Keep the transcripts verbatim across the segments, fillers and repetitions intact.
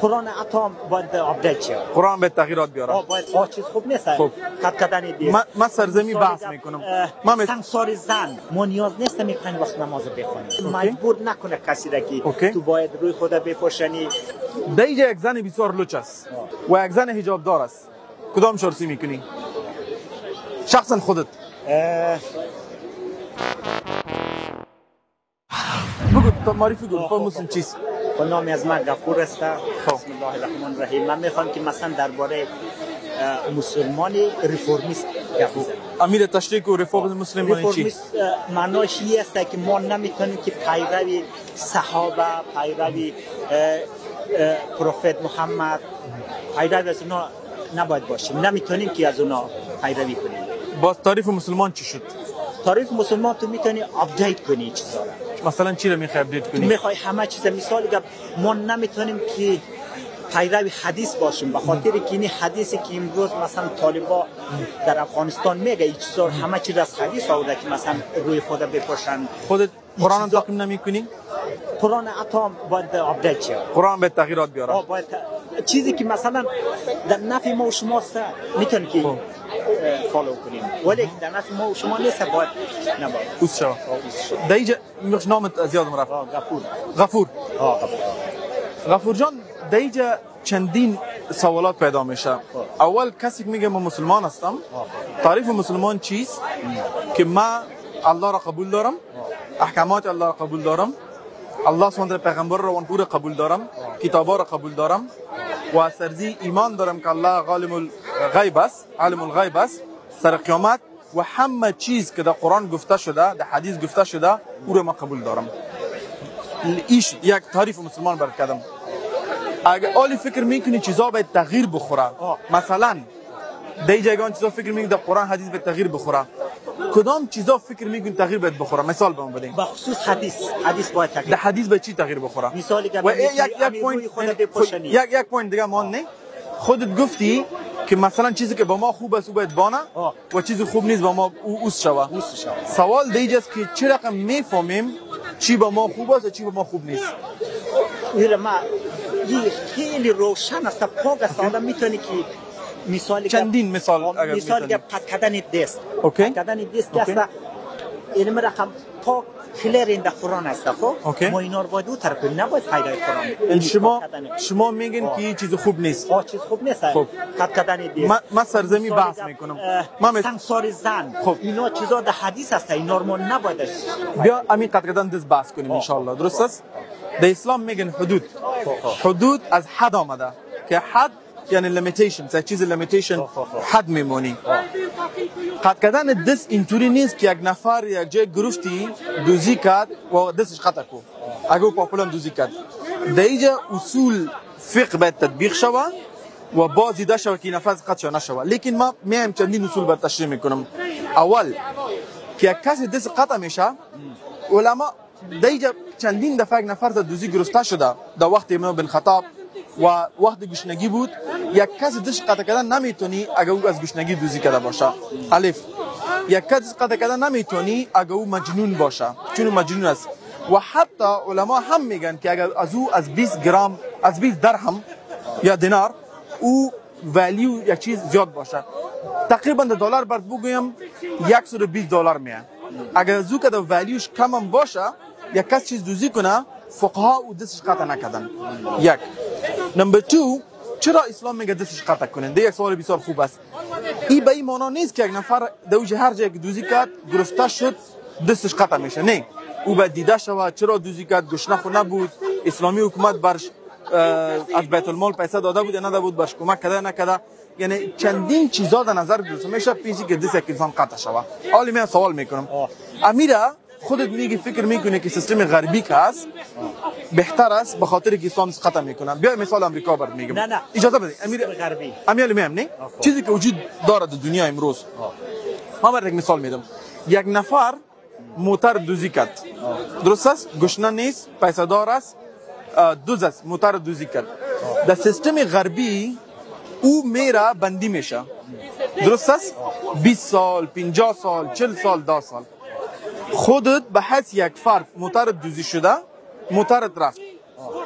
قرآن عطا باید آپدیت شه. قرآن باید تغییرات بیاره. باید آ چیز خوب نیست. خب قد کردن دیست. من من سرزمی بحث میکنم. من سنگسار زن ما نیاز نیست می پنج وقت نماز بخونیم. مجبور نکنه کسی را که تو باید روی خود بپوشانی. دیگه یک زن بسیار لوچ است و یک زن حجاب دار است. کدام شرطی میکنی؟ شخصا خودت. بگو تو معرفی کن خود مسلم چیست؟ با نامی از من غفور است. بسم الله الرحمن الرحیم. من میخوام که مثلا درباره مسلمانی ریفورمیست گپ بزنم. امیر تشریح کو ریفورم مسلمانی چی؟ ریفورمیست معناش این است که ما نمیتونیم که پیروی صحابه، پیروی پروفت محمد، پیروی از اونا نباید باشیم. نمیتونیم که از اونا پیروی کنیم. باز تعریف مسلمان چی شد؟ تعریف مسلمان تو میتونی آپدیت کنی چیزا را. مثلا چی رو میخوای آپدیت کنی؟ میخوای همه چیز. مثال که ما نمیتونیم که پیروی حدیث باشیم به خاطر که این حدیثی که امروز مثلا طالبا در افغانستان میگه این چیزا همه چیز از حدیث آورده که مثلا روی خود بپوشن. خودت قرآن تعقیب نمیکنی؟ قرآن عطا باید آپدیت شه. قرآن باید تغییرات بیاره. باید چیزی که مثلا در نفع ما و شماست میتونیم که فالو کنیم ولی در نفع ما و شما نیست باید نباید اوس شو. دیگه میخوش نامت زیاد مرفت. غفور. غفور. آه غفور. غفور جان دیگه چندین سوالات پیدا میشه. اول کسی که میگه من مسلمان هستم تعریف مسلمان چیست؟ که من الله را قبول دارم، احکامات الله را قبول دارم، الله سبحانه پیغمبر را اون قبول دارم، کتابا را قبول دارم و سرزی ایمان دارم که الله عالم الغیب است، عالم الغیب است، سر قیامت و همه چیز که در قرآن گفته شده، در حدیث گفته شده او را من قبول دارم. ایش یک تعریف مسلمان بر کردم. اگه اولی فکر میکنی چیزا باید تغییر بخوره، مثلا دی جایگان چیزا فکر میکنی در قرآن حدیث باید تغییر بخوره، کدام چیزا فکر میکنی تغییر باید بخوره؟ مثال بهم بدین. به خصوص حدیث حدیث باید تغییر. در حدیث باید چی تغییر بخوره؟ مثالی که یک یک پوینت یک یک پوینت دیگه مان نه خودت گفتی که مثلا چیزی که با ما خوب است او باید بانه و چیزی خوب نیست با ما او اوس شوه. سوال دیگه است که چه رقم میفهمیم چی با ما خوب است و چی با ما خوب نیست؟ میره ما یه خیلی روشن است، پاک است. آدم میتونه که مثالی چندین مثال اگر مثالی که قد کردن دست اوکی قد کردن دست است علم رقم پاک کلیر این در قرآن است. خب ما اینا رو باید او طرف کنیم، نباید پیدای قرآن. شما شما میگین که این چیز خوب نیست. آه چیز خوب نیست. خب قد کردن دست من سرزمی بحث میکنم. من سنگسار زن. خب اینا چیزا در حدیث است، اینا رو ما نباید. بیا همین قد کردن دست بحث کنیم ان شاء الله. درست است؟ در اسلام میگن حدود. حدود از حد آمده که حد یعنی لیمیتیشن، چه چیز لیمیتیشن حد میمونی. قطع کردن دست اینطوری نیست که یک نفر یک جای گرفتی دوزی کرد و دستش قطع کو. اگه پاپولان دوزی کرد. در اینجا اصول فقه باید تطبیق شوه و باز دیده شوه که نفس قطع نشوه. لیکن ما میایم چندین اصول باید تشریح میکنم. اول که یک کسی دست قطع میشه، علما در اینجا چندین دفعه یک نفر دوزی گرفته شده در وقت ابن بن خطاب و وقت گشنگی بود. یک کسی دست قطع کردن نمیتونی اگه او از گشنگی دوزی کرده باشه. الف. یک کسی قطع کردن نمیتونی اگه او مجنون باشه، چون مجنون است. و حتی علما هم میگن که اگر از او از بیست گرم از بیست درهم یا دینار او ولیو یک چیز زیاد باشه، تقریبا دلار برد بگویم صد و بیست دلار میاد. اگر از او که ولیوش کم هم باشه یک کس چیز دوزی کنه فقها او دستش قطع نکردن. یک. نمبر دو، چرا اسلام میگه دستش قطع کنن؟ ده یک سوال بسیار خوب است. این به این معنا نیست که یک نفر دوج هر جایی که دوزی کرد گرفته شد دستش قطع میشه. نه، او باید دیده شود چرا دوزی کرد، گشنه خو نبود، اسلامی حکومت برش از بیت المال پیسه داده بود یا نداده بود، برش کمک کرده نکرده. یعنی چندین چیزا در نظر گرفته میشه پیشی که دست یک انسان قطع شود. حالا من سوال میکنم امیره، خودت میگی فکر میکنه که سیستم غربی که است بهتر است به خاطر که اسلام قطع میکنن؟ بیا مثال امریکا برات میگم. نه نه اجازه بدید امیر غربی امیر میام نه چیزی که وجود داره در دنیا امروز. ما برات یک مثال میدم. یک نفر موتر دوزی کرد، درست است، گشنه نیست، پیسه دار است، دوز است، موتر دوزی کرد. در سیستم غربی او میره بندی میشه، درست است، بیست سال، پنجاه سال، چهل سال، ده سال. خودت به حس یک فرد موتر دوزی شده، موترت رفت،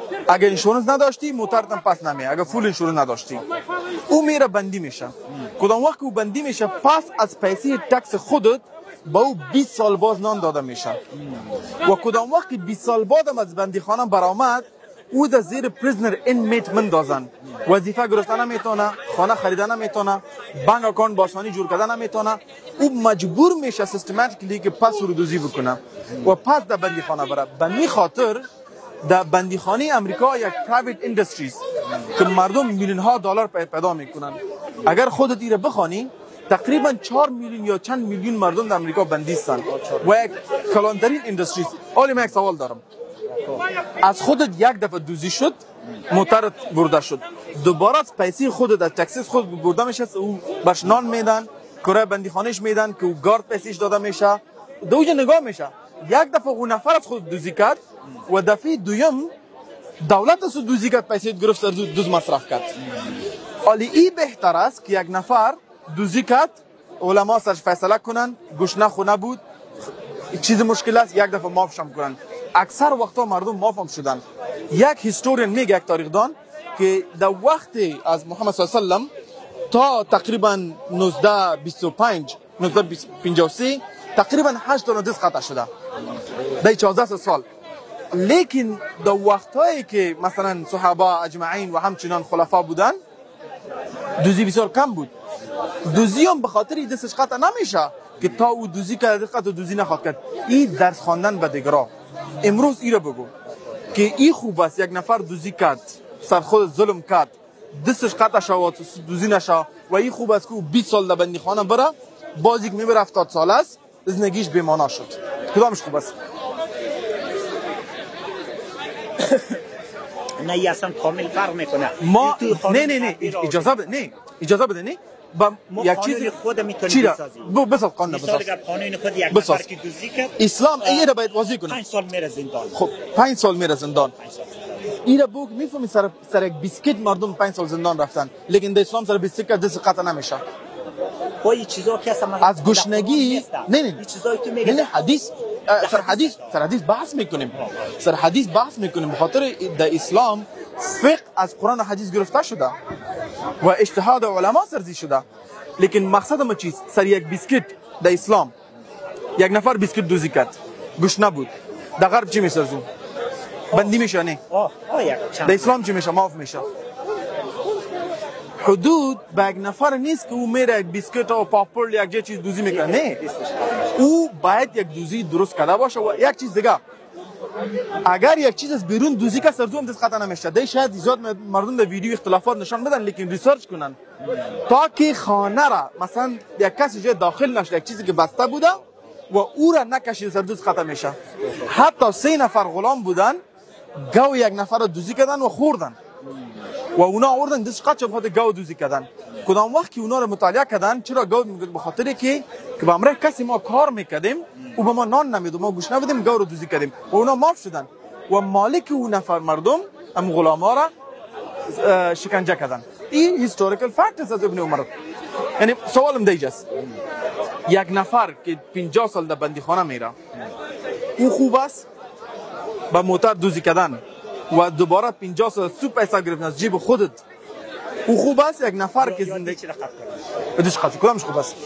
اگه انشورنس نداشتی موترت هم پس نمیه. اگه فول انشورنس نداشتی او میره بندی میشه. کدام وقت او بندی میشه پس از پیسه تکس خودت با او بیست سال باز نان داده میشه. و کدام وقت بیست سال بعدم از بندی خانه برآمد او در زیر پریزنر اینمیت مندازن. وظیفه گرفتن نمیتونه، خانه خریدن نمیتونه، بانک اکانت با آسانی جور کردن نمیتونه. او مجبور میشه سیستماتیکلی که پس رو دوزی بکنه و پس در بندی خانه بره. به می خاطر در بندی خانه امریکا یک پرایوت اندستریز که مردم میلیون ها دلار پیدا میکنن. اگر خودت ایره بخوانی تقریبا چهار میلیون یا چند میلیون مردم در امریکا بندیستن و یک کلانترین اندستریز. حالا من یک سوال دارم. از خودت یک دفعه دوزی شد، موترت برده شد، دوباره از پیسه خودت از تکسیس خود برده میشه، او برش نان میدن، کره بندی خانهش میدن که او گارد پیسش داده میشه، دوجه نگاه میشه. یک دفعه اون نفر از خود دوزی کرد و دفعه دویم دولت از دوزی کرد، پیسه گرفت سر دوز مصرف کرد. حالی ای بهتر است که یک نفر دوزی کرد، علما سرش فیصله کنن، گوش نخو نبود، چیز مشکل است، یک دفعه معاف شم کنن. اکثر وقتا مردم معاف هم شدن. یک هیستورین میگه، یک تاریخدان، که در وقت از محمد صلی الله علیه و سلم تا تقریبا نوزده بیست و پنج نوزده پنجاه و سه تقریبا هشت تا دست قطع شده در چهارده سال. لیکن در وقتایی که مثلا صحابه اجمعین و همچنان خلفا بودن دوزی بسیار کم بود. دوزی هم به خاطر دستش قطع نمیشه که تا او دوزی کرد قطع دوزی نخواد کرد. این درس خواندن به دیگرا. امروز ای را بگو که ای خوب است یک نفر دوزی کرد، سر خود ظلم کرد، دستش قطع شد دوزی نشه و ای خوب است که او بیست سال در بندی خانه بره، بازی که میبره هفتاد سال است زندگیش بی‌معنی شد. کدامش خوب است؟ نه ای اصلا کامل فرق میکنه. ما نه نه نه اجازه بده، نه اجازه بده، نه با یک چیز خود میتونیم بسازیم. بو بساز قانون بساز. مثلا اگر قانون خود یک نفر که دوزی کرد اسلام ایره باید واضح کنه. پنج سال میره زندان. خب پنج سال میره زندان. ایره بو میفهمی سر سر یک بیسکیت مردم پنج سال زندان رفتن، لیکن در اسلام سر بیسکیت دست قطع نمیشه. خب این چیزا که اصلا از گشنگی نه نه این چیزایی که میگه نه حدیث سر حدیث سر حدیث بحث میکنیم. سر حدیث بحث میکنیم. بخاطر در اسلام فقه از قرآن و حدیث گرفته شده و اجتهاد علما سرزی شده. لیکن مقصد ما چیست؟ سر یک بیسکیت در اسلام یک نفر بیسکیت دوزی کرد، گوش نبود، در غرب چی میسرزون؟ بندی میشه. نه در اسلام چی میشه؟ معاف میشه. حدود به یک نفر نیست که او میره یک بیسکیت و پاپل یک جای چیز دوزی میکنه. نه، او باید یک دوزی درست کرده باشه. و یک چیز دیگه، اگر یک چیز از بیرون دوزی که سرزوم دست قطع نمیشه. ده شاید زیاد مردم در ویدیو اختلافات نشان بدن، لیکن ریسرچ کنن تا که خانه را مثلا یک کسی جای داخل نشه، یک چیزی که بسته بوده و او را نکشید سر دوز قطع میشه. حتی سه نفر غلام بودن، گاو یک نفر را دوزی کردن و خوردن و اونا آوردن دست قطع شد بخاطر گاو دوزی کردن. کدام وقت که اونا رو مطالعه کردن چرا گاو میگه؟ به خاطر که که با امره کسی ما کار میکردیم و به ما نان نمیداد، ما گوش نبودیم، گاو رو دوزی کردیم و اونا معاف شدن و مالک اون نفر مردم ام غلاما را شکنجه کردن. این هیستوریکال فکتس از ابن عمر. یعنی سوالم دیجاست، یک نفر که پنجاه سال در بندی خانه میره او خوب است با موتر دوزی کردن و دوباره پنجاه سال سو پیسه گرفتن از جیب خودت؟ او خوب است؟ یک نفر که زندگی بدش قطع کدامش خوب است؟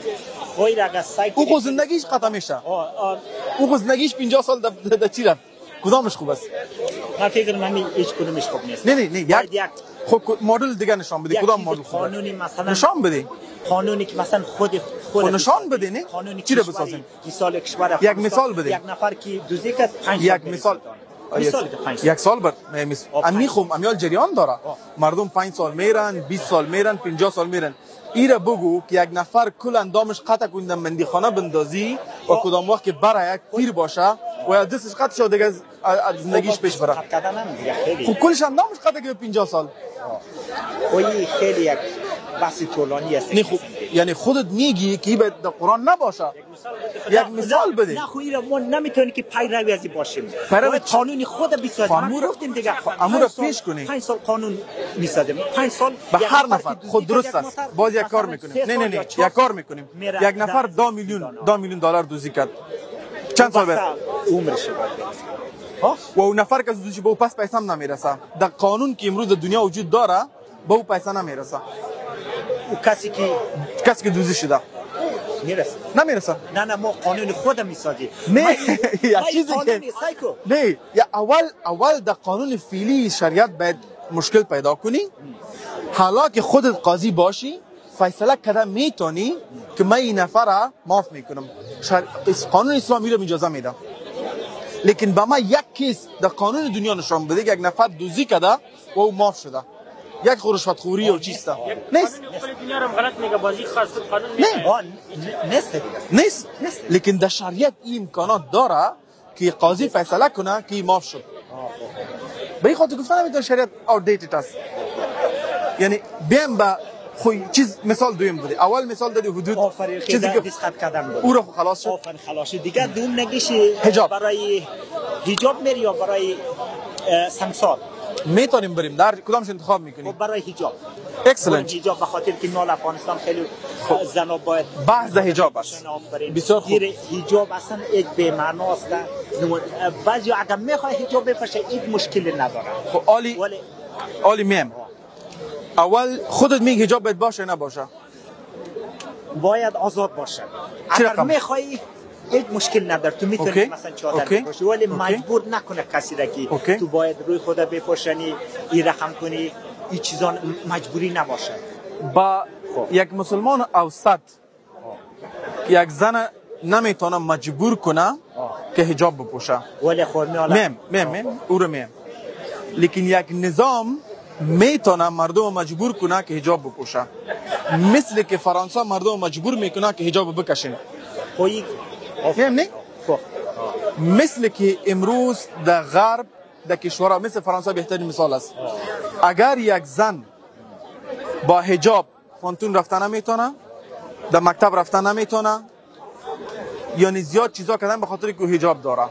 او خود زندگیش قطع میشه. او خود زندگیش پنجاه سال در چی رفت؟ کدامش خوب است؟ من فکر کنم هیچ کدومش خوب نیست. نه نه نه یک خب مدل دیگه نشان بده. کدام مدل خوبه؟ قانونی مثلا نشان بده. قانونی که مثلا خود خود نشان بده. نه چی رو بسازیم؟ مثال کشور یک مثال بده. یک نفر که دوزی کرد پنج یک مثال یک سال بر امی خوم امیال جریان داره. مردم پنج سال میرن، بیست سال میرن، پنجاه سال میرن. ایره بگو که یک نفر کل اندامش قطع کنده بندی خانه بندازی و کدام وقت که برای یک پیر باشه و یا دستش قطع شد دیگه از زندگیش پیش بره. خب کلش اندامش قطع که پنجاه سال. خیلی خیلی یک بحث طولانی است. نه خوب یعنی خودت میگی که این در قرآن نباشه. یک مثال بده. نه خو اینا ما نمیتونیم که پیروی از این باشیم. باید قانونی خود بسازیم. ما گفتیم دیگه امور پیش کنی. پنج سال قانون میسازیم. پنج سال به هر نفر خود درست است. باز یک کار میکنیم. نه نه نه یک کار میکنیم. یک نفر دو میلیون دو میلیون دلار دوزی کرد. چند سال بعد عمرش و اون نفر که دوزی به او پس پیسه هم نمیرسه. در قانون که امروز در دنیا وجود داره به او پیسه نمیرسه. او کسی که کسی که دوزی شده میرسه نمیرسه. نه نه ما قانون خودم میسازیم. نه یا چیزی که سایکو نه یا اول اول در قانون فعلی شریعت باید مشکل پیدا کنی. حالا که خودت قاضی باشی فیصله کده میتونی که من این نفر را معاف میکنم. شر... قانون اسلامی رو اجازه میده. لیکن با ما یک کیس در قانون دنیا نشان بده که یک نفر دوزی کده و او معاف شده. یک رشوت خوری و چیستا نیست. دنیا رو غلط میگه بازی خاص قانون نیست نیست. لیکن در شریعت این امکانات داره که قاضی فیصله کنه که معاف شد. به این خاطر گفتن نمیتونه شریعت outdated است. یعنی بیم با خوی چیز مثال دویم بوده. اول مثال دادی حدود چیزی که دیسخط کردم او رو خلاص شد. آفرین خلاص شد. دیگه دوم نگیشی برای حجاب میری یا برای سمسار میتونیم بریم در کدامش انتخاب میکنیم؟ برای حجاب. اکسلنت. حجاب به خاطر که مال افغانستان خیلی زنا باید بحث در حجاب است. بسیار خوب. حجاب اصلا یک به معنا است. بعضی اگر میخوای حجاب بپوشه این مشکلی نداره. خب عالی عالی میم. اول خودت میگی حجاب باید باشه نباشه؟ باید آزاد باشه. اگر میخوای هیچ مشکل نداره تو میتونی مثلا چادر بپوشی ولی مجبور نکنه کسی را که تو باید روی خود بپوشنی این رقم کنی این چیزا مجبوری نباشه. با یک مسلمان اوسط یک زن نمیتونه مجبور کنه که حجاب بپوشه. ولی خورمی حالا میم میم میم او رو میم. لیکن یک نظام میتونه مردم مجبور کنه که حجاب بپوشه. مثل که فرانسه مردم مجبور میکنه که حجاب بکشن. خویی میم نه؟ مثل که امروز در غرب در کشورها مثل فرانسه بهترین مثال است. اگر یک زن با حجاب خانتون رفتن نمیتونه، در مکتب رفتن نمیتونه، یعنی زیاد چیزا کردن به خاطر که حجاب داره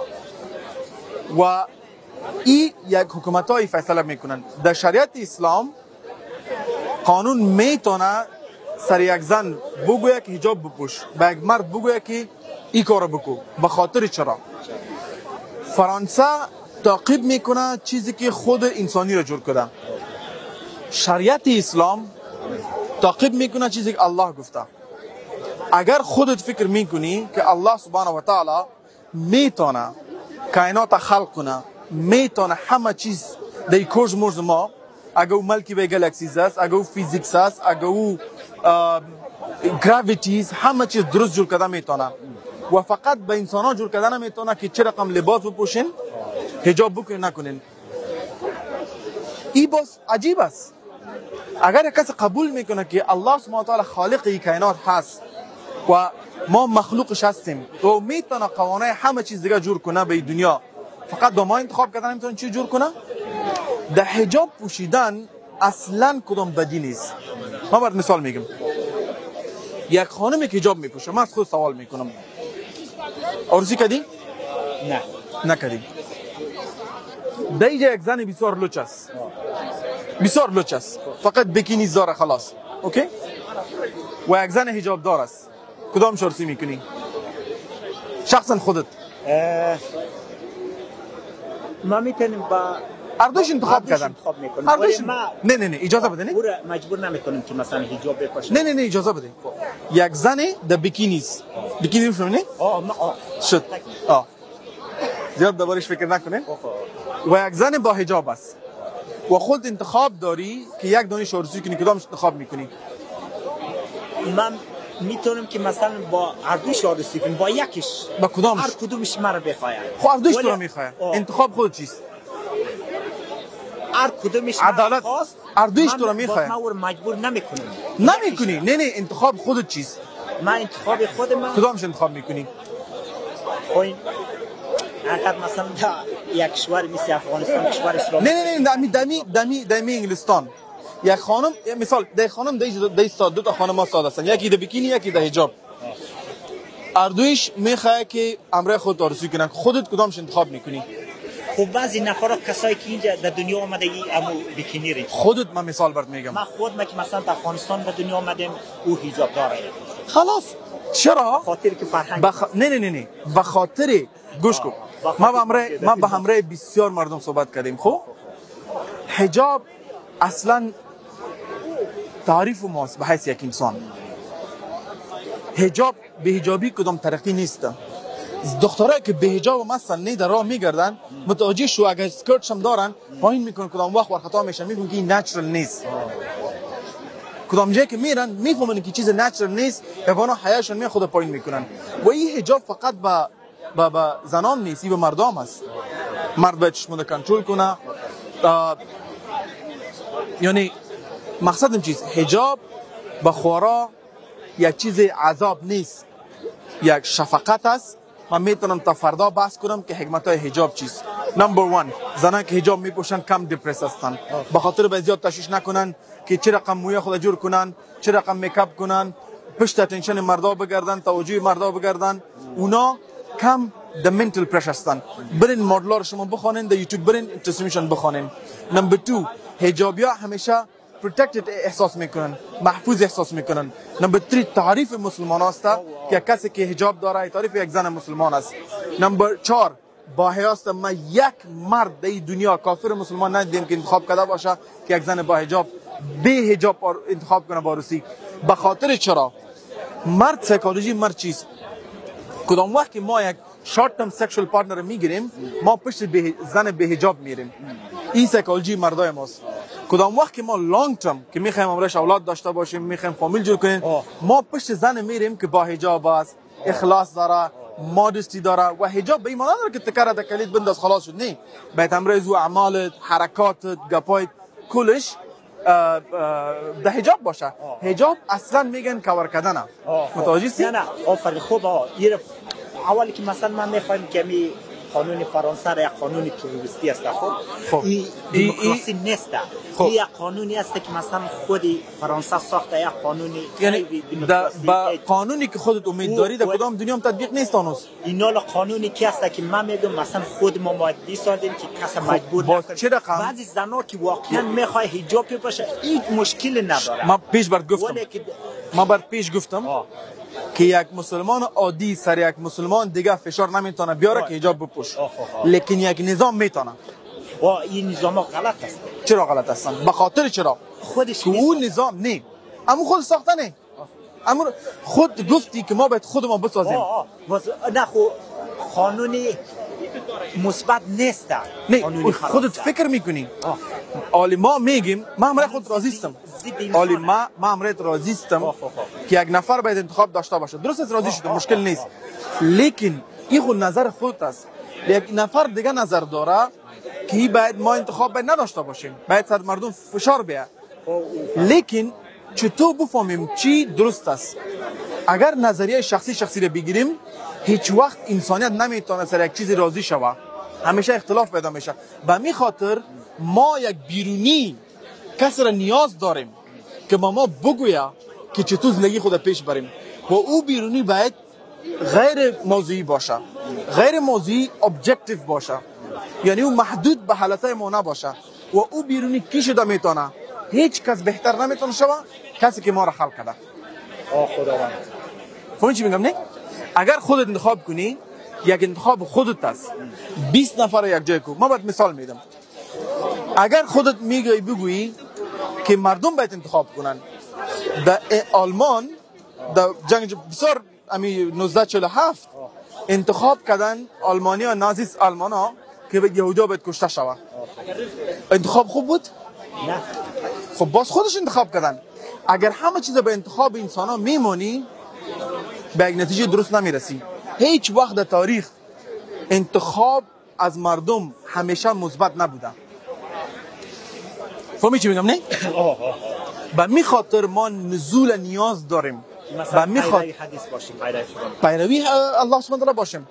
و این یک حکومت های فیصله میکنن. در شریعت اسلام قانون میتونه سر یک زن بگویه که حجاب بپوش، به یک مرد بگویه که این کارو بکو. به خاطر چرا؟ فرانسه تعقیب میکنه چیزی که خود انسانی را جور کرده. شریعت اسلام تعقیب میکنه چیزی که الله گفته. اگر خودت فکر میکنی که الله سبحانه و تعالی میتونه کائنات خلق کنه، میتونه همه چیز در کورز مرز ما، اگر او ملکی به گالاکسیز است، اگر او فیزیکس است، اگر او گراویتیز، همه چیز درست جور کرده میتونه و فقط به انسان ها جور کرده نمیتونه که چه رقم لباس بپوشین، حجاب بکنین نکنین. این باز عجیب است. اگر کسی قبول میکنه که الله سبحانه و تعالی خالق این کائنات هست و ما مخلوقش هستیم و میتونه قوانین همه چیز دیگه جور کنه به دنیا، فقط با ما انتخاب کردن نمیتونه چی جور کنه؟ در حجاب پوشیدن اصلا کدام بدی نیست. من برات مثال میگم. یک خانمی که حجاب میپوشه، من از خود سوال میکنم آرزو کردی؟ نه نکردی. در اینجا یک زن بسیار لوچ است، بسیار لوچ است، فقط بکینی داره خلاص، اوکی؟ و یک زن حجاب دار است، کدام شرطی میکنی؟ شخصا خودت ما میتونیم با اردوش انتخاب کردن. اردوش ما نه نه نه اجازه بده. نه او را مجبور نمیکنیم که مثلا حجاب بپوشه. نه نه نه اجازه بده. یک زن در بیکینیز، بیکینی رو نه؟ آه ما آه شد. آه زیاد دوبارش فکر نکنه. و یک زن با حجاب است و خود انتخاب داری که یک دانش شورسی کنی، کدامش انتخاب میکنی؟ من میتونم که مثلا با اردوش آرزو کنم، با یکیش، با کدامش؟ هر کدومش مرا بخواید. خب اردوش تو رو میخواد. انتخاب خود چیست؟ هر کدومش عدالت. اردوش تو رو میخواد. من او مجبور نمیکنم. نمیکنی. نه نه انتخاب خودت چیست؟ من انتخاب خود من کدامش انتخاب میکنی؟ خوین اگر مثلا یک کشور مثل افغانستان کشور اسلامی، نه نه نه دمی دمی دمی دمی انگلستان یک خانم، مثال ده خانم ده استاد دو تا خانم ساده هستن، یکی ده بیکینی یکی ده حجاب. اردویش میخواد که امر خود آرزو کنن، خودت کدامش انتخاب میکنی؟ خب بعضی نفرات کسایی که اینجا در دنیا آمده ای امو بیکینی ری. خودت من مثال برات میگم. من خود من که مثلا در افغانستان به دنیا آمدم او حجاب داره. خلاص چرا؟ خاطر که فرهنگ بخ... نه نه نه نه به خاطر گوش کن، ما به همراه ما به همراه بسیار مردم صحبت کردیم. خب حجاب اصلا تعریف ماست به حیث یک انسان. حجاب به حجابی کدام ترقی نیست. دخترایی که به حجاب مثلا نه در راه میگردن متوجه شو اگر اسکرتش هم دارن پایین میکنن کدام وقت ور خطا میشن میفهمن که این نچرال نیست. کدام جایی که میرن میفهمن که چیز نچرال نیست حیوانا حیاشون می خود پایین میکنن. و این حجاب فقط با با, با زنان نیست، این به مردم است. مرد باید چشمون کنترل کنه. یعنی مقصد این چیز حجاب به خورا یک چیز عذاب نیست، یک شفقت است. من میتونم تا فردا بحث کنم که حکمت های حجاب چیست. نمبر وان، زنان که حجاب میپوشن کم دپرس هستن، به خاطر به زیاد تشویش نکنن که چه رقم موی خود جور کنن، چه رقم میکاپ کنن، پشت اتنشن مردا بگردن، توجه مردا بگردن. اونا کم د منتل پرش هستن. برین مدل‌ها رو شما بخوانین، در یوتیوب برین تسمیشن بخوانین. نمبر دو، حجابیا همیشه protected احساس میکنن، محفوظ احساس میکنن. نمبر سه، تعریف مسلمان است که کسی که حجاب داره تعریف یک زن مسلمان است. نمبر چهار، با حیاست ما یک مرد در دنیا کافر مسلمان ندیدیم که انتخاب کرده باشه که یک زن با حجاب به حجاب انتخاب کنه با روسی. به خاطر چرا؟ مرد سایکولوژی مرد چیست؟ کدام وقت که ما یک شارت ترم سکشوال پارتنر میگیریم ما پشت به زن به حجاب میریم. این سایکولوژی مردای ماست. کدام وقت که ما لانگ ترم که میخوایم امروز اولاد داشته باشیم، میخوایم فامیل جور کنیم، ما پشت زن میریم که با حجاب است، اخلاص داره، مادستی داره. و حجاب به این معنی نداره که تکرار دکلیت بنداز خلاص شد. نه، باید امروز و اعمالت، حرکاتت، گپایت کلش ده حجاب باشه. حجاب اصلا میگن کور کردنه. متوجه هستی؟ نه نه آفرین. خوب آه اولی که مثلا من میخوایم که می قانون فرانسه را یک قانون تروریستی است. خب این دموکراسی نیست. این یک قانونی است که مثلا خود فرانسه ساخته، یک قانونی یعنی با قانونی که خودت امید داری در کدام دنیا هم تطبیق نیست هنوز. اینا قانونی که است که من میگم مثلا خود ما باید بسازیم که کس مجبور نکنه. بعضی زنا که واقعا میخواد حجاب باشه این مشکل نداره. ما پیش بر گفتم ما بر پیش گفتم که یک مسلمان عادی سر یک مسلمان دیگه فشار نمیتونه بیاره که حجاب بپوش، لیکن یک نظام میتونه. و این نظام غلط است. چرا غلط هستن؟ به خاطر چرا؟ خودش اون نظام نه، اما خود ساخته نه. اما خود گفتی که ما باید خود ما بسازیم. نه خو قانونی مثبت نیست. نه خودت فکر میکنی. عالی ما میگیم ما همراه خود راضیستم. عالی ما ما همراه راضیستم که یک نفر باید انتخاب داشته باشه. درست است، راضی شدم، مشکل نیست. لیکن این خود نظر خودت است. یک نفر دیگه نظر داره که باید ما انتخاب باید نداشته باشیم، باید صد مردم فشار بیاد. لیکن چطور بفهمیم چی درست است؟ اگر نظریه شخصی شخصی رو بگیریم هیچ وقت انسانیت نمیتونه سر یک چیزی راضی شود، همیشه اختلاف پیدا میشه. به می خاطر ما یک بیرونی کسی را نیاز داریم که ما ما بگویه که چطور زندگی خود پیش بریم و او بیرونی باید غیر موضوعی باشه، غیر موضوعی ابجکتیو باشه، یعنی او محدود به حالتهای ما نباشه. و او بیرونی کی شده میتونه؟ هیچ کس بهتر نمیتونه شوه کسی که ما را خلق کرده. آه خداوند. فهمی چی میگم؟ نه اگر خودت انتخاب کنی یک انتخاب خودت است، بیست نفر یک جای کو. ما باید مثال میدم. اگر خودت میگی بگویی که مردم باید انتخاب کنن، در آلمان در جنگ بسیار امی نوزده چهل و هفت انتخاب کردن آلمانیا نازیست آلمانا که به یهودیا باید کشته شود. انتخاب خوب بود؟ نه. خب باز خودش انتخاب کردن. اگر همه چیز به انتخاب انسان ها میمونی به یک نتیجه درست نمیرسی. هیچ وقت در تاریخ انتخاب از مردم همیشه مثبت نبوده. فهمی چی میگم؟ نه؟ به می خاطر ما نزول نیاز داریم. به می خاطر حدیث باشیم، پیروی الله سبحانه و باشیم.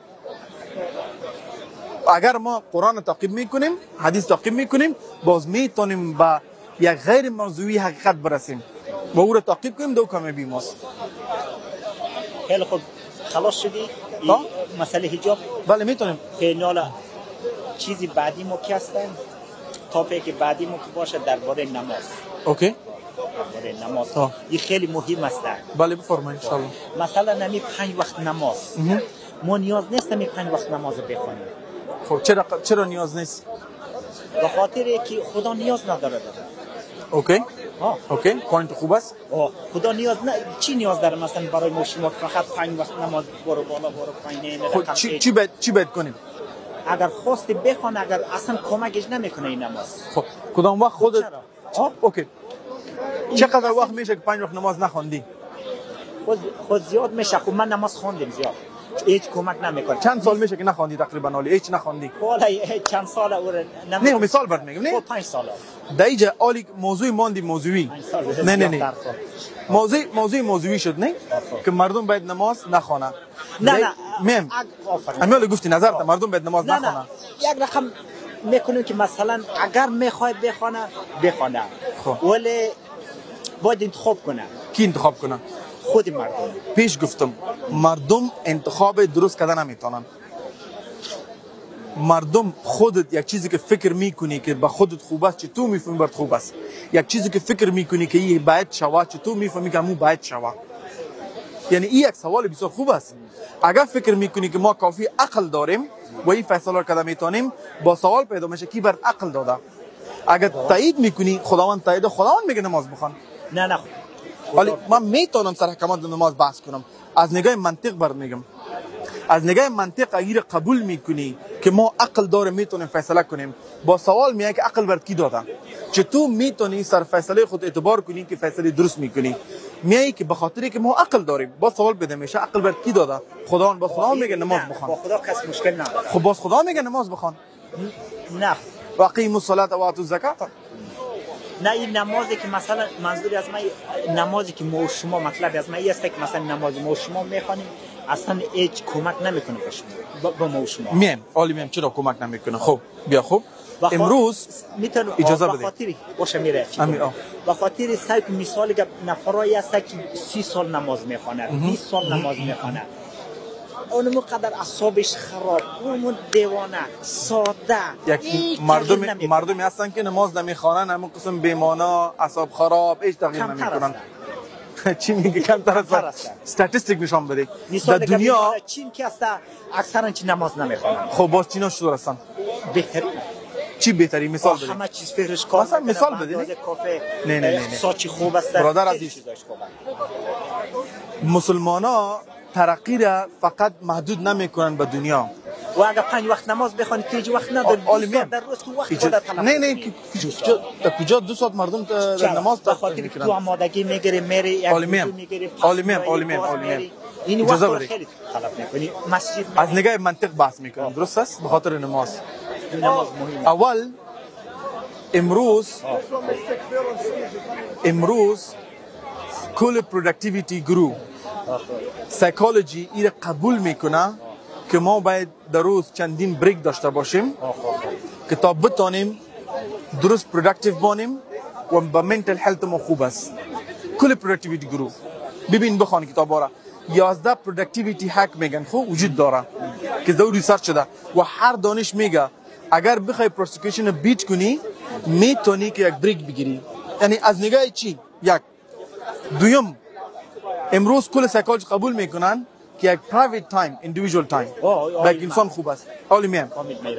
اگر ما قرآن تعقیب میکنیم، حدیث تعقیب میکنیم، باز میتونیم به یک غیر موضوعی حقیقت برسیم و او را تعقیب کنیم. دو کامیابی ماست. خیلی خوب، خلاص شدی مسئله حجاب؟ بله میتونیم. خیلی حالا چیزی بعدی ما که هستن، تاپیک بعدی ما که باشه درباره نماز. اوکی. درباره نماز. این خیلی مهم است. بله بفرمایید ان شاء الله. مثلا نمی پنج وقت نماز. ما نیاز نیست نمی پنج وقت نماز بخونیم. خب چرا چرا نیاز نیست؟ به خاطر که خدا نیاز نداره داره. اوکی ها اوکی پوینت خوب است. آه. خدا نیاز نه چی نیاز داره مثلا برای ما شما فقط پنج وقت نماز برو بالا برو پایین. خب چی چی باید چی باید کنیم؟ اگر خواستی بخوان اگر اصلا کمکش نمیکنه این نماز. خب کدام وقت خودت آه اوکی چقدر وقت میشه که پنج وقت نماز نخوندی؟ خود خود زیاد میشه. خب من نماز خواندم زیاد هیچ کمک نمیکنه. چند سال میشه که نخوندی تقریبا ولی هیچ نخوندی؟ والا چند سال اور نه مثال برات میگم نه پنج سال در اینجا عالی موضوع ماندی موضوعی نه نه نه موضوع موضوع موضوعی شد نه که مردم باید نماز نخوانند. نه نه میم امیال گفتی نظر تا مردم باید نماز نخوانند. یک رقم میکنیم که مثلا اگر میخواد بخونه بخونه ولی باید انتخاب کنه. کی انتخاب کنه؟ خود مردم. پیش گفتم مردم انتخاب درست کردن نمیتونن. مردم خودت یک چیزی که فکر میکنی که به خودت خوب است چه تو میفهمی برات خوب است. یک چیزی که فکر میکنی که این باید شود چه تو میفهمی که مو باید شود. یعنی این یک سوال بسیار خوب است. اگر فکر میکنی که ما کافی عقل داریم و این فیصله را کردن میتونیم با سوال پیدا میشه کی برات عقل داده. اگر تایید میکنی خداوند تایید خداوند میگه نماز بخوان. نه نه ولی من میتونم سر احکامات نماز بحث کنم. از نگاه منطق بر میگم. از نگاه منطق اگر قبول میکنی که ما عقل داره میتونیم فیصله کنیم با سوال میای که عقل برات کی داده. چه تو میتونی سر فیصله خود اعتبار کنی که فیصله درست میکنی. میای که به خاطری که ما عقل داریم با سوال بده میشه عقل برات کی داده. خدا با خدا میگه نماز بخوان. با خدا کس مشکل نداره. خب باز خدا میگه نماز بخوان. نه واقعی الصلاه و آتوا الزکات. نه این نمازی که مثلا منظوری از من نمازی که ما شما مطلب از من است که مثلا نماز ما شما میخوانیم اصلا هیچ کمک نمیکنه به شما با ما شما. میم عالی میم چرا کمک نمیکنه؟ خب بیا خب امروز میتونم اجازه به بده. خاطری باشه میره. به خاطر سایت مثالی که نفرایی هست که سی سال نماز میخوانه بیست سال نماز میخوانه اون قدر اعصابش خراب اون دیوانه ساده یک مردم مردمی هستن که نماز نمیخوانن همون قسم بیمانا اعصاب خراب هیچ تغییر نمیکنن. چی میگه کمتر است؟ استاتستیک نشون بده. در دنیا چین که است اکثرا چی نماز نمیخوانن. خب باز چینا چطور هستن؟ بهترین چی بهتری مثال بده. همه چیز فکرش کار مثلا مثال بده. نه نه نه نه ساچی خوب است. برادر عزیز مسلمانا ترقی را فقط محدود نمیکنن به دنیا. و اگر پنج وقت نماز بخوانید تیج وقت ندارید در روز که وقت خودت تلف. نه نه در کجا دو ساعت مردم در نماز به خاطر که تو آمادگی میگیری میری یک عالمیم عالمیم عالمیم عالمیم این وقت خیلی تلف میکنی. مسجد از نگاه منطق بحث میکنم درست است به خاطر نماز. نماز مهمه. اول امروز امروز کل پروداکتیویتی گروه سایکولوژی این قبول میکنه که ما باید در روز چندین بریک داشته باشیم که تا بتانیم درست پروداکتیو بانیم و با منتل هلت ما خوب است. کل پروداکتیویتی گروه ببین بخوان کتابا را یازده پروداکتیویتی هک میگن خب وجود داره که دو ریسرچ شده و هر دانش میگه اگر بخوای پروستیکیشن بیت کنی میتونی که یک بریک بگیری. یعنی از نگاه چی؟ یک دویم امروز کل سایکولوژی قبول میکنن که یک پرایوت تایم ایندیویدوال تایم با یک انسان خوب است. عالی میم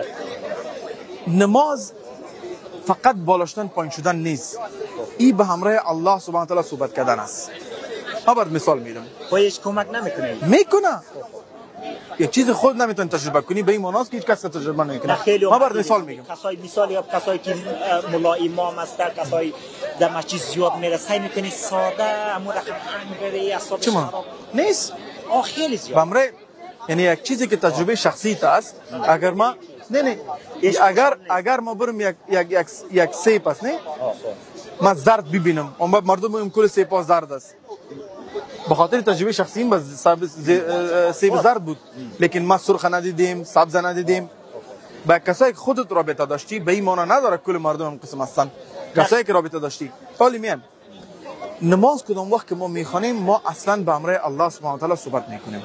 نماز فقط بالاشتن پایین شدن نیست. این به همراه الله سبحانه و تعالی صحبت کردن است. ها برات مثال میدم. و هیچ کمک نمیکنه. میکنه. یک چیز خود نمیتونی تجربه کنی به این معناست که هیچ کس تجربه نمیکنه. ما برات مثال میگم. کسای مثالی کسایی که مولا امام است کسایی در مسجد زیاد میره سعی میکنی ساده امو رقم انگری اعصاب خراب نیست. آه خیلی زیاد. بمره یعنی یک چیزی که تجربه شخصی است اگر ما نه نه اگر اگر ما برم یک یک یک یک سیب است نه ما زرد ببینم اون مردم میگن کل سیب زرد است به خاطر تجربه شخصی بس سیب زرد بود لیکن ما سرخ ندیدیم سبز ندیدیم. با کسایی که خودت رابطه داشتی به این معنی نداره کل مردم هم قسم هستن. کسایی که رابطه داشتی حالی میان نماز کدام وقت که ما میخوانیم ما اصلا به امر الله سبحانه و تعالی صحبت میکنیم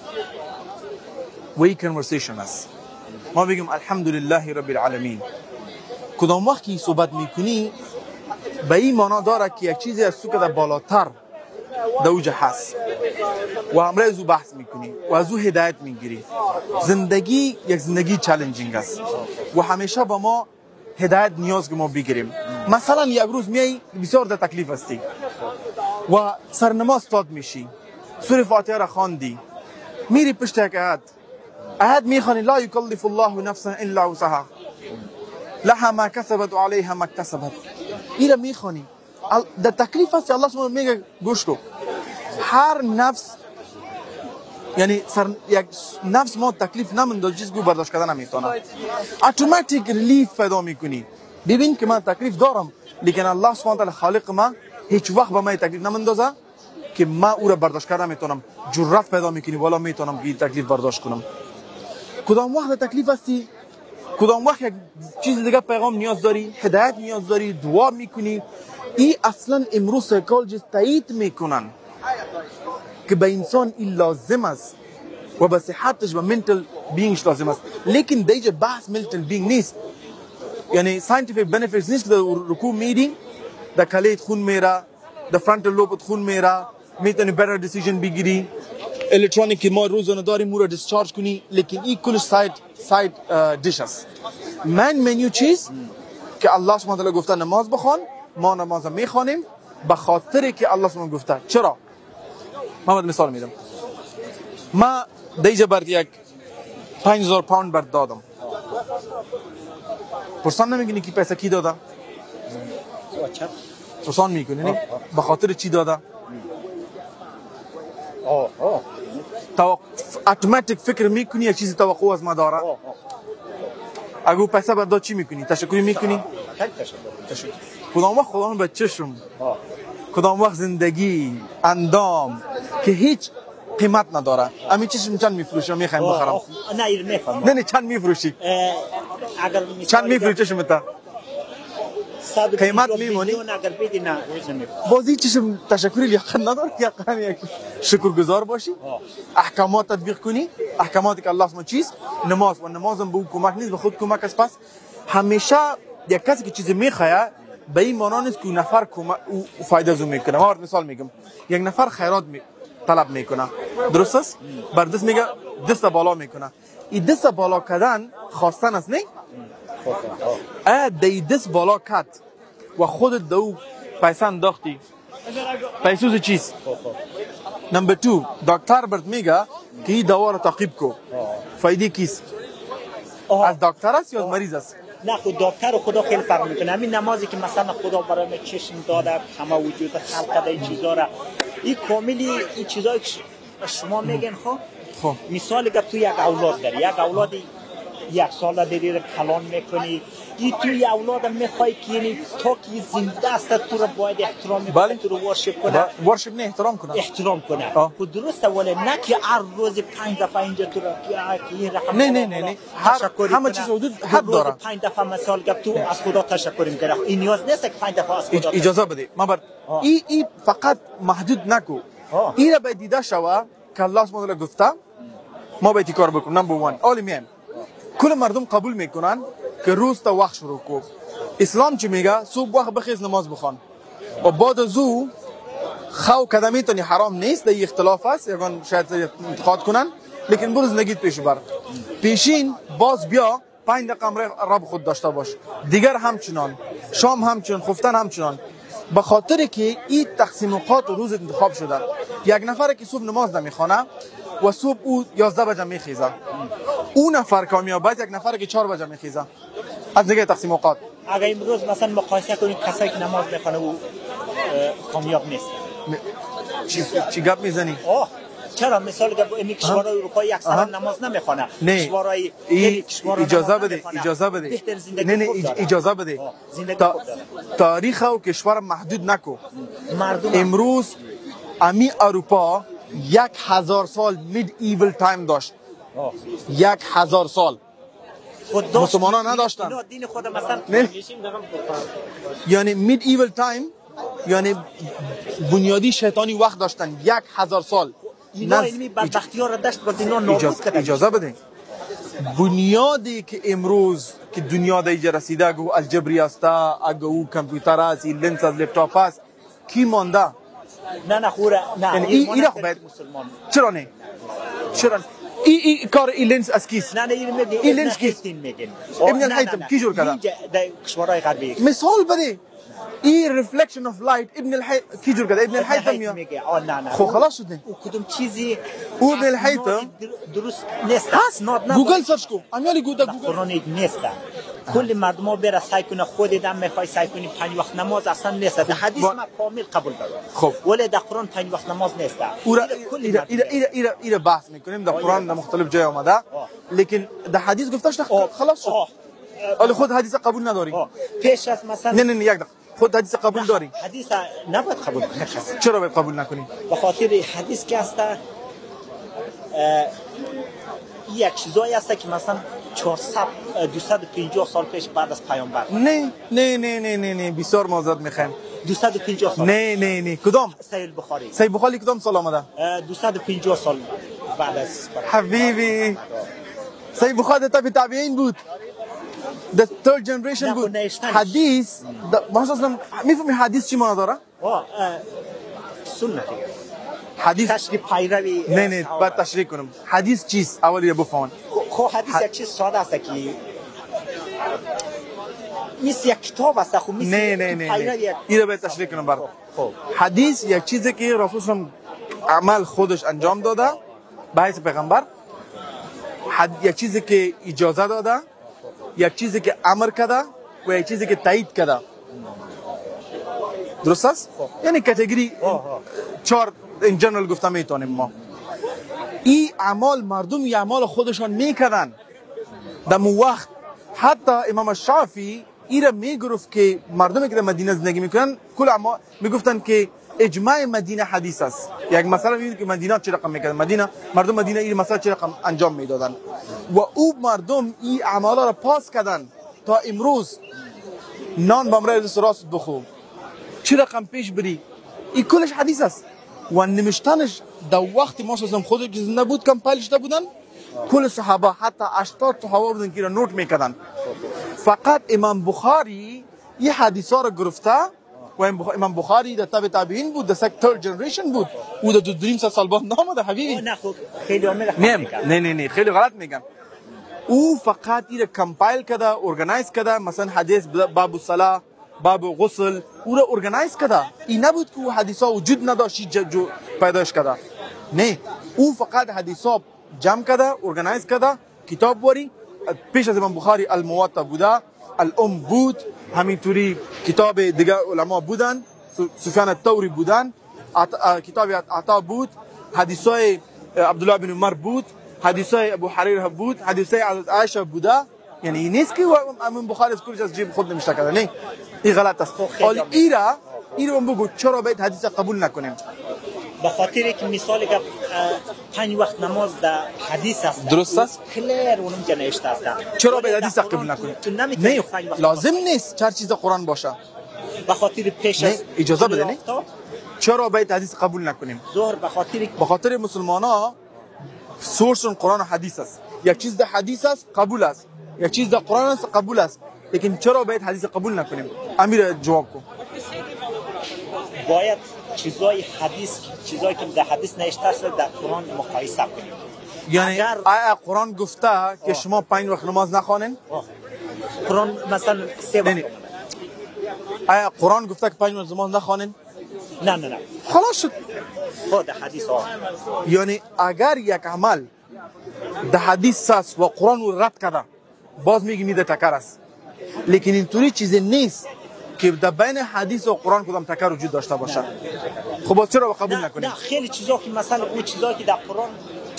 و این کنورسیشن است. ما بگیم الحمدلله رب العالمین. کدام وقت که صحبت میکنی به این معنی داره که یک چیزی از تو که در بالاتر در اوج هست. و همراه از او بحث میکنی و از او هدایت میگیری. زندگی یک زندگی چالنجینگ است و همیشه با ما هدایت نیاز که ما بگیریم. مثلا یک روز میای بسیار در تکلیف هستی و سرنماز استاد میشی، سوره فاتحه را خواندی، میری پشت یک آیت آیت میخوانی لا یکلف الله نفسا الا وسعها لها ما کسبت و علیها ما اکتسبت. اینا میخوانی در تکلیف هستی. الله سبحانه میگه گوش کن، هر نفس یعنی سر یک نفس ما تکلیف نمیندازه چیزی که برداشت کردن نمیتونه، اتوماتیک ریلیف پیدا میکنی. ببین که من تکلیف دارم لیکن الله سبحانه و تعالی خالق ما هیچ وقت به من تکلیف نمیندازه که من او را برداشت کردن میتونم. جرأت پیدا میکنی والا میتونم که تکلیف برداشت کنم. کدام وقت تکلیف هستی، کدام وقت یک چیز دیگه پیغام نیاز داری، هدایت نیاز داری، دعا میکنی. این اصلا امروز سایکولوژیست تایید میکنن که به انسان این لازم است و به صحتش و منتل بینگش لازم است. لیکن دیگه بحث منتل بینگ نیست، یعنی ساینتیفیک بنفیتس نیست که در رکوع میری در کلیت خون میره، در فرانتال لوب خون میره، میتونی بهتر دیسیژن بگیری، الکترونیک که ما روزانه داریم او را دیسچارج کنی. لیکن این کلش ساید ساید دیش است. من منیو چیز که الله سبحانه و تعالی گفته نماز بخوان، ما نماز میخوانیم به خاطر که الله سبحانه گفته. چرا؟ من مثال میدم. ما دیجا برد یک پنج هزار پوند برد دادم. پرسان نمیگنی که پیسه کی داده؟ پرسان میکنی نه؟ به خاطر چی داده؟ توقع اتوماتیک فکر میکنی یک چیزی توقع از ما داره. اگه پیسه برد داد چی میکنی؟ تشکری میکنی؟ تشکر. کدام وقت خدا به چشم، کدام وقت زندگی اندام که هیچ قیمت نداره. امی چشم چند میفروشم میخوایم بخرم؟ نه ایر میفهم. نه نه چند میفروشی؟ اگر چند میفروشی چشم تا؟ قیمت میمونی؟ اگر بدی نه نمیفهم. بازی چشم تشکری لیاقت نداره یا قمی یک شکرگزار باشی؟ احکامات تطبیق کنی؟ احکاماتی که الله سبحانه چیز نماز و نمازم به او کمک نیست، به خود کمک است. پس همیشه یک کسی که چیزی میخواد به این معنا نیست که نفر او فایده زو میکنه. ما مثال میگم، یک نفر خیرات می... طلب میکنه، درست است؟ بر دست میگه دست بالا میکنه. این دست بالا کردن خواستن است نه؟ اه دی دست بالا کت و خودت دو پیسه انداختی، پیسوز چیز؟ نمبر دو دکتر برد میگه که این دوا را تعقیب کو، فایده کیست؟ از دکتر است یا از مریض است؟ نه خود دکتر و خدا خیلی فرق میکنه. همین نمازی که مثلا خدا برای من چشم داده، همه وجود خلق کرده این چیزا را، این کاملی این چیزایی که شما میگن خب خب مثال که تو یک اولاد داری، یک اولادی یک سال داری را کلان میکنی، این تو یک اولاد میخوای که یعنی تا که زنده است تو را باید احترام کنه، تو رو ورشپ کنه، ورشپ نه احترام کنه، احترام کنه. خود درسته ولی نه که هر روز پنج دفعه اینجا تو را که این رقم نه نه نه نه هر همه چیز حدود حد داره. پنج دفعه مثال گفت تو از خدا تشکر میکنه، این نیاز نیست که پنج دفعه از خدا اجازه بده. ما بر این این فقط محدود نکو، این را باید دیده شوه که الله سبحانه و تعالی گفته ما باید کار بکنیم. نمبر یک اولی میایم کل مردم قبول میکنن که روز تا وقت شروع کو. اسلام چی میگه؟ صبح وقت بخیز نماز بخوان و بعد از او خو کدمی تانی حرام نیست. در اختلاف است، یکان شاید انتقاد کنن، لیکن برو زندگیت پیش بر. پیشین باز بیا پنج دقیقه رب خود داشته باش، دیگر همچنان، شام همچنان، خفتن همچنان. به خاطر که این تقسیم اوقات روز انتخاب شده. یک نفر که صبح نماز نمیخونه و صبح او یازده بجه میخیزه، اون نفر کامیاب است یک نفر که چهار بجه میخیزه از دیگه تقسیم اوقات. اگر امروز مثلا مقایسه کنید کسایی که نماز میخونه و کامیاب نیست، چی چی گپ میزنی؟ آه چرا مثال که این کشورهای اروپایی اکثرا نماز نمیخونه، کشورهای اجازه بده اجازه بده نه نه اجازه بده تاریخ و کشور محدود نکو. امروز امی اروپا یک هزار سال مید ایول تایم داشت، یک هزار سال مسلمانان نداشتن. دین خود مثلا یعنی مید ایول تایم یعنی بنیادی شیطانی وقت داشتن یک هزار سال. اینا علمی بدبختی ها را داشت باز اینا نابود کردن. اجازه بده بنیادی که امروز که دنیا دیگه رسیده اگه الجبری است، اگه او کامپیوتر است، لنز از لپتاپ است، کی مانده؟ نه نه خوره نه یعنی این اینا باید مسلمان چرا نه چرا ای ای کار ای لنز از کیست؟ نه نه این میگه این لنز کیست؟ ابن الحیثم کی جور کرده؟ در کشورهای غربی مثال بده ای ریفلکشن اف لایت ابن الحیثم کی جور کرده؟ ابن الحیثم یا میگه آ نه نه خب خلاص شد او کدوم چیزی او ابن الحیثم درست نیست هست گوگل سرچ کو امیالی گودا گوگل قرآن نیست کل مردم ها بره سعی کنه خودت هم میخوای سعی کنی پنج وقت نماز اصلا نیست در حدیث ما کامل قبول دارم خب ولی در قرآن پنج وقت نماز نیست او را ایره ایره ایره ایره بحث میکنیم در قرآن در مختلف جای آمده لیکن در حدیث گفتش خلاص شد ولی خود حدیث قبول نداری پیش از مثلا نه نه نه یک دقیقه خود حدیث قبول داری حدیث نباید قبول کنی چرا باید قبول نکنی به خاطر حدیث که هست یک چیزایی هست که مثلا چهارصد دویست و پنجاه سال پیش بعد از پیامبر نه نه نه نه نه نه بسیار معذرت میخوایم دویست و پنجاه سال نه نه نه کدام صحیح بخاری صحیح بخاری کدام سال آمده دویست و پنجاه سال بعد از حبیبی صحیح بخاری تابع تابعین بود the third generation بود حدیث مثلا میفهمی حدیث چی معنی داره آه سنت حدیث تشریح پیروی نه نه بعد تشریح کنم حدیث چیست اولی بفهمن خب حدیث یک چیز ساده است که میس یک کتاب است خب میس نه نه نه اینو باید تشریح کنم برات خب حدیث یک چیزی که رسول الله عمل خودش انجام داده به حیث پیغمبر حد یک چیزی که اجازه داده یک چیزی که امر کرده و یک چیزی که تایید کرده درست است یعنی کاتگوری چهار این جنرال گفتم میتونیم ما این اعمال مردم این اعمال خودشان میکردن در مو وقت حتی امام شافعی ایره میگفت که مردمی که در مدینه زندگی میکنن کل اعمال میگفتن که اجماع مدینه حدیث است یک مثلا میبینید که مدینه چه رقم میکردن مدینه مردم مدینه این مثلا چه رقم انجام میدادن و او مردم این اعمالا را پاس کردن تا امروز نان بامرای دست راست بخو چه رقم پیش بری این کلش حدیث است و نمیشتنش در وقتی ما سازم خود که زنده بود کمپایلش بودن کل صحابه حتی هشتاد صحابه بودن که را نوت میکردن فقط امام بخاری این حدیثا را گرفته و امام بخاری در تابع تابعین بود در ثird جنریشن بود او در دو سال بعد نامده حبیبی نه خب خیلی عامل نه نه نه نه خیلی غلط میگم او فقط این کمپایل کرده ارگانایز کرده مثلا حدیث باب الصلاه باب غسل او را ارگانایز کرده این نبود که او حدیثا وجود نداشت جو پیداش کرده نه او فقط حدیثا جمع کرده ارگانایز کرده کتاب وری پیش از امام بخاری الموطا بوده الام بود همینطوری کتاب دیگه علما بودن سفیان الثوری بودن کتاب عطا بود حدیثای عبدالله بن عمر بود حدیثای ابو حریره بود حدیثای عایشه بوده یعنی این نیست که امام بخاری از کلش از جیب خود نمیشه کرده نه این غلط است حالا ایرا ایرا بگو چرا باید حدیث قبول نکنیم به خاطر که مثالی که پنج وقت نماز در حدیث است درست است کلیر اونم که نوشته است چرا باید حدیث قبول نکنیم نه لازم نیست هر چیز قرآن باشه به خاطر پیش از اجازه بده نه چرا باید حدیث قبول نکنیم ظهر به خاطر به خاطر مسلمانا سورس قرآن و حدیث است یک چیز در حدیث است قبول است یک چیز در قرآن است قبول است لیکن چرا باید حدیث قبول نکنیم امیر جواب کو باید چیزای حدیث چیزایی که در حدیث نوشته است در قرآن مقایسه کنیم یعنی آیا قرآن گفته که شما پنج وقت نماز نخوانین قرآن مثلا سه وقت آیا قرآن گفته که پنج وقت نماز نخوانین نه نه نه خلاص شد خود حدیث ها یعنی اگر یک عمل در حدیث است و قرآن رو رد کرده باز میگی میده تکر است لیکن اینطوری چیزی نیست که در بین حدیث و قرآن کدام تکر وجود داشته باشه خب چرا قبول نکنیم نه خیلی چیزا که مثلا اون چیزایی که در قرآن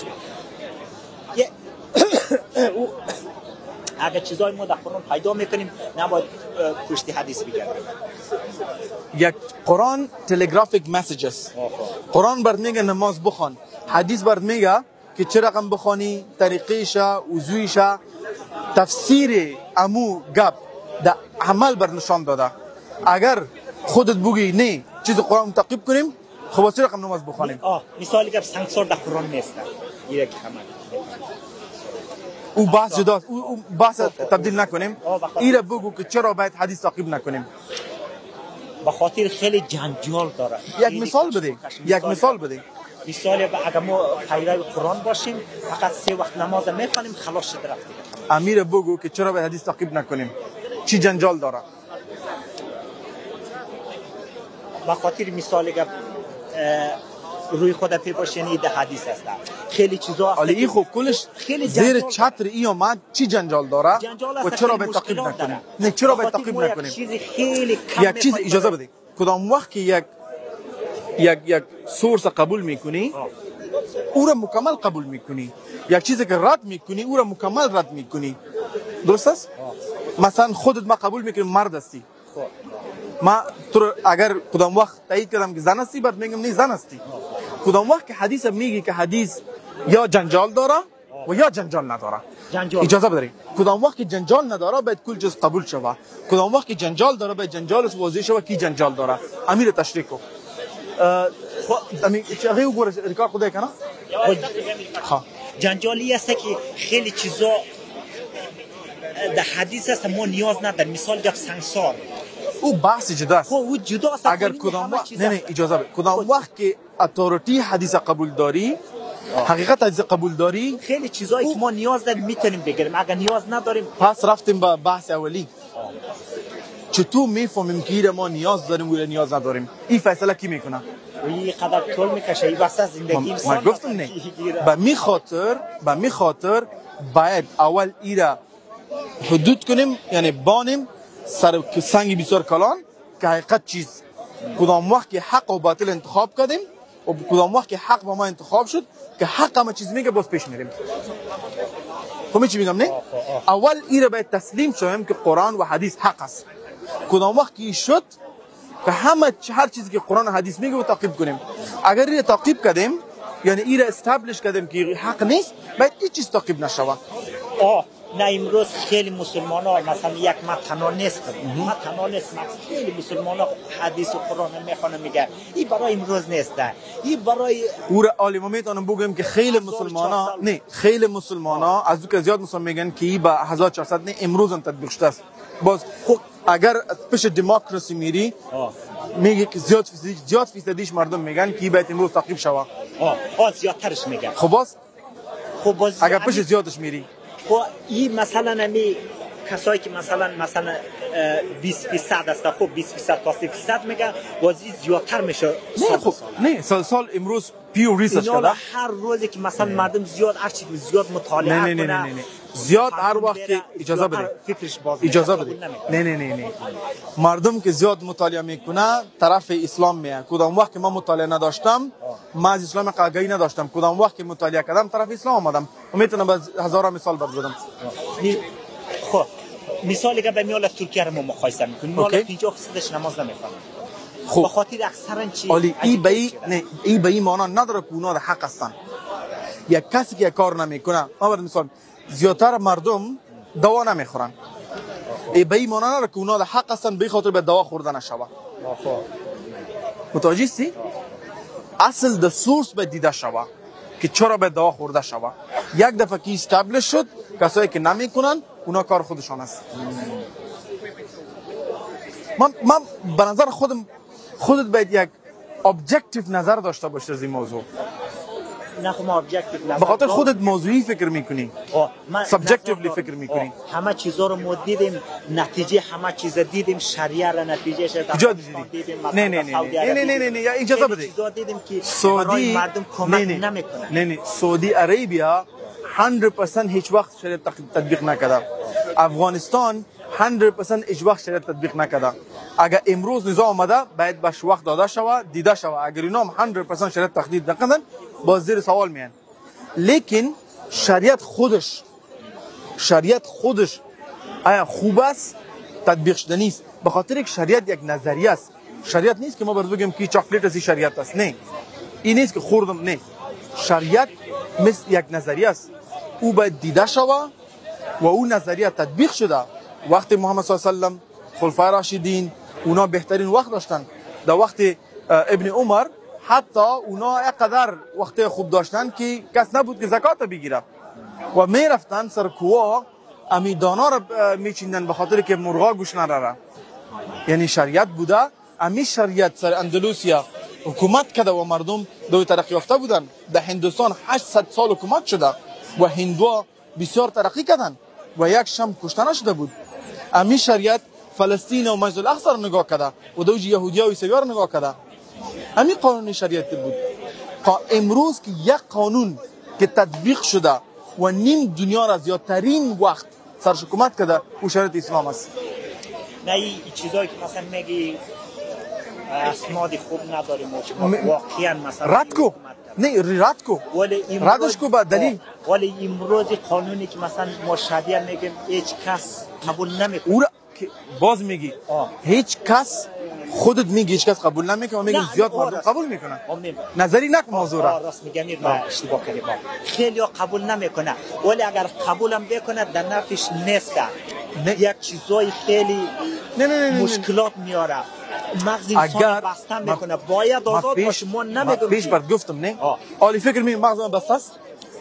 اگر چیزای ما در قرآن پیدا میکنیم نباید پشت حدیث بگردیم یک قرآن تلگرافیک مسیجز قرآن برد میگه نماز بخوان حدیث برد میگه که چه رقم بخوانی طریقیشه وضویشه تفسیر امو گپ در عمل بر نشان داده اگر خودت بگی نه چیز قرآن تعقیب کنیم خب چه رقم نماز بخوانیم آه مثالی که سنگسار در قرآن نیست یه که عمل او بحث جداست او بحث تبدیل نکنیم ایره بگو که چرا باید حدیث تعقیب نکنیم به خاطر خیلی جنجال داره. یک مثال بده، یک مثال بده. مثال اگر ما پیرو قرآن باشیم فقط سه وقت نماز میخوانیم خلاص شده رفت. امیر بگو که چرا به حدیث تعقیب نکنیم؟ چی جنجال داره؟ به خاطر مثال اگر روی خود پی باشین ده حدیث است. خیلی چیزا هست. ولی این خب کلش زیر چتر ای اومد چی جنجال داره و چرا به تعقیب نکنیم؟ نه چرا به تعقیب نکنیم؟ یک چیز اجازه بده. کدام وقت که یک یک یک سورس قبول میکنی او را مکمل قبول میکنی، یک چیزی که رد میکنی او را مکمل رد میکنی. درست است؟ مثلا خودت ما قبول میکنیم مرد هستی، ما تو اگر کدام وقت تایید کردم که زن هستی، بعد میگم نه زن هستی. کدام وقت که حدیث میگی که حدیث یا جنجال داره و یا جنجال نداره. جنجال. اجازه بداری. کدام وقت که جنجال نداره باید کل چیز قبول شوه، کدام وقت که جنجال داره باید جنجالش واضح شوه کی جنجال داره. امیر تشریح کو. امیر چه هیو گوره ریکارد خدای کنه؟ ها. جنجالی است که خیلی چیزا در حدیث است ما نیاز نداریم. مثال گپ سنگسار او بحث جدا است. او جدا است. اگر کدام وقت نه نه اجازه بده، کدام وقت که اتوریتی حدیث قبول داری، حقیقت حدیث قبول داری، خیلی چیزایی که ما نیاز داریم میتونیم بگیریم. اگر نیاز نداریم پس رفتیم به بحث اولی. چطور میفهمیم که ما نیاز داریم و نیاز نداریم؟ این فیصله کی میکنه؟ این قدر طول میکشه. این واسه زندگی انسان. من گفتم نه. به می خاطر به می خاطر باید اول ایرا حدود کنیم، یعنی بانیم سر سنگ بسیار کلان که حقیقت چیز. کدام وقت که حق و باطل انتخاب کردیم و کدام وقت که حق با ما انتخاب شد که حق همه چیز میگه باز پیش میریم. فهمی چی میگم نه؟ اول ایرا باید تسلیم شویم که قرآن و حدیث حق است. کدام وقت که شد که همه هر چیزی که قرآن و حدیث میگه و تعقیب کنیم. اگر ایرا تعقیب کردیم یعنی ایرا استابلیش کردیم که حق نیست، باید هیچ چیز تعقیب نشود. آه نه امروز خیلی مسلمان ها مثلا یک ما تنها نیست، ما تنها نیست، خیلی مسلمان ها حدیث و قرآن میخوانن میگن این برای امروز نیست، این برای او را عالم میتونم بگم که خیلی مسلمان ها نه خیلی مسلمان ها از او که زیاد مسلمان میگن که این به هزار و چهارصد نه امروز هم تطبیق شده است. باز خب اگر پیش دموکراسی میری میگه که زیاد فیصدی زیاد فیصدیش مردم میگن که باید امروز تعقیب شود. آه آه زیادترش میگن. خب باز خب باز اگر پیش زیادش میری خب این مثلا امی کسایی که مثلا مثلا بیست فیصد است، خب بیست فیصد تا سی فیصد میگن بازی زیادتر میشه. نه خب نه سال سال امروز پیو ریسرچ کرده هر روزی که مثلا مردم زیاد هر چی زیاد مطالعه نه نه نه نه نه زیاد هر وقت که اجازه بده فکرش باز اجازه بده نه نه نه نه مردم که زیاد مطالعه میکنه طرف اسلام میاد. کدام وقت که من مطالعه نداشتم من از اسلام آگاهی نداشتم، کدام وقت که مطالعه کردم طرف اسلام آمدم. میتونم از هزارا مثال بزنم. خب مثالی که به میال ترکیه رو مقایسه میکنیم، میال پنجاه درصدش نماز نمیخونه. خب به خاطر اکثرا چی ولی ای به ای نه ای به ای معنا نداره که اونا حق هستن. یک کسی که کار نمیکنه، ما برای مثال زیادتر مردم دوا نمیخورن، ای به ای معنا نداره که اونا حق هستن به خاطر به دوا خوردن نشوه. متوجه هستی؟ اصل د سورس به دیده شوه که چرا به دوا خورده شوه. یک دفعه که استابلیش شد کسایی که نمیکنن اونا کار خودشان است. من من به نظر خودم خودت باید یک ابجکتیو نظر داشته باشی از این موضوع. نه خب ما ابجکتیو نظر به خاطر خودت موضوعی فکر میکنی، سابجکتیولی فکر میکنی. همه چیزا رو ما دیدیم، نتیجه همه چیز دیدیم، شریعه را نتیجه شد دیدیم. نه نه نه نه نه نه نه اجازه بده. چیزا دیدیم که سعودی مردم کمک نمیکنن. نه نه سعودی عربیه صد درصد هیچ وقت شریعت تطبیق نکرده. افغانستان صد درصد هیچ وقت شریعت تطبیق نکرده. اگر امروز نظام آمده باید بهش وقت داده شود، دیده شود. اگر اینا هم صد درصد شریعت تطبیق نکردن باز زیر سوال میان. لیکن شریعت خودش شریعت خودش آیا خوب است؟ تطبیق شده نیست. به خاطر یک شریعت یک نظریه است. شریعت نیست که ما برای بگیم که چاکلیت از شریعت است. نه این نیست که خوردم. نه شریعت مثل یک نظریه است. او باید دیده شود و اون نظریه تطبیق شده. وقت محمد صلی الله علیه و سلم خلفای راشدین اونا بهترین وقت داشتن. در وقت ابن عمر حتی اونا اقدر وقت خوب داشتن که کس نبود که زکات بگیره و میرفتن سر کوه امی دانا را میچیندن به خاطر که مرغا گوش نره. یعنی شریعت بوده امی شریعت سر اندلوسیا حکومت کرده و مردم دو ترقی یافته بودن. در هندوستان هشتصد سال حکومت شده و هندوها بسیار ترقی کردن و یک شم کشته نشده بود. امی شریعت فلسطین و مسجد الاقصی رو نگاه کرده و دوج یهودیا و عیسویا رو نگاه کرده. امی قانون شریعت بود. امروز که یک قانون که تطبیق شده و نیم دنیا را زیادترین وقت سرش حکومت کرده و شریعت اسلام است. نه این چیزایی که مثلا میگی اسناد خوب نداریم واقعا مثلا رد کو نه رد کو ولی ردش کو با دلیل. ولی امروز قانونی که مثلا ما شریعه میگیم هیچ کس قبول نمیکنه. او باز میگی هیچ کس خودت میگی هیچ کس قبول نمیکنه و میگی زیاد مردم قبول میکنن. نظری نک موضوع را راست میگم ما اشتباه کردیم. خیلی قبول نمیکنه ولی اگر قبولم بکنه در نفعش نیست. یک چیزای خیلی نه نه نه مشکلات میاره. مغز انسان بسته میکنه. باید آزاد باشه. ما نمیگم پیش برات گفتم نه عالی فکر می مغز من بسته است.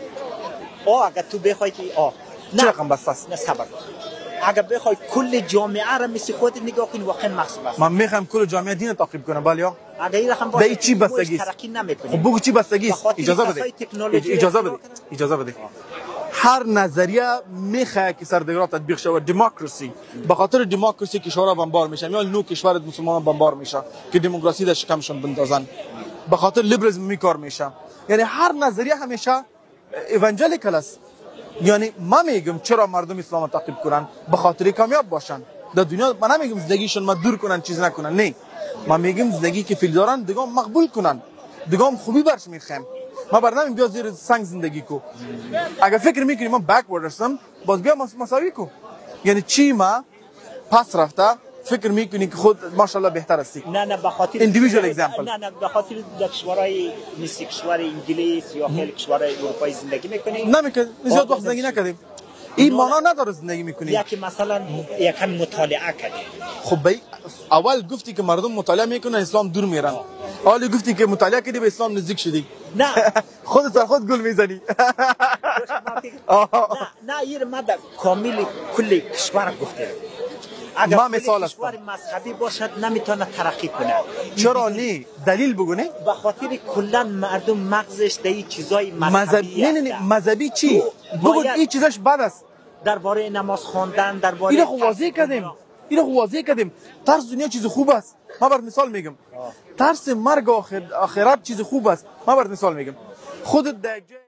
آه اگر تو بخوای که آه چه رقم بسته است؟ نه صبر اگر بخوای کل جامعه را مثل خودت نگاه کنی واقعا مغز بسته. من میخوام کل جامعه دین تعقیب کنم بالیا. اگر این رقم باشه چی بستگی است؟ خب بگو چی بستگی است؟ اجازه بده. اجازه بده. اجازه بده. هر نظریه میخواد که سردگرات تطبیق شود. دموکراسی به خاطر دموکراسی کشورها بمبار میشن یا نو کشور مسلمان بمبار میشه که دموکراسی در شکمشون بندازن. به خاطر لیبرالیسم میکار میشه. یعنی هر نظریه همیشه ایوانجلیکال است. یعنی ما میگم چرا مردم اسلام تعقیب کنن؟ به خاطر کامیاب باشن در دنیا. من نمیگم زندگیشون ما دور کنن چیز نکنن، نه ما میگم زندگی که فیل دارن دیگه مقبول کنن، دیگه خوبی برش میخوام. ما برنامه بیا زیر سنگ زندگی کو. اگر فکر میکنی من بکورد هستم باز بیا مساوی کو. یعنی چی ما پس رفته فکر میکنی که خود ماشاءالله بهتر هستی. نه نه به خاطر individual example. نه نه به خاطر کشورهای مثل کشور انگلیس یا خیلی کشورهای اروپایی زندگی میکنی. نمیکنی زیاد وقت زندگی نکردیم. این معنا نداره زندگی میکنی. یا که مثلا یکم مطالعه کردی. خب بای اول گفتی که مردم مطالعه میکنن اسلام دور میرن. حالا گفتی که مطالعه کردی به اسلام نزدیک شدی. نه خودت سر خود گل میزنی. نه نه این ماده کامل کل کشور گفته. اگر ما مثال است. کشور مذهبی باشد نمیتونه ترقی کنه. چرا نه؟ دلیل بگو نه؟ به خاطر کلا مردم مغزش در این چیزای مذهبی نه نه نه مذهبی چی؟ بگو این چیزاش بد است. درباره نماز خواندن درباره اینو خو واضح کردیم. اینو خو واضح کردیم. ترس دنیا چیز خوب است. ما بر مثال میگم. ترس مرگ آخر آخرت چیز خوب است. ما بر مثال میگم. خودت در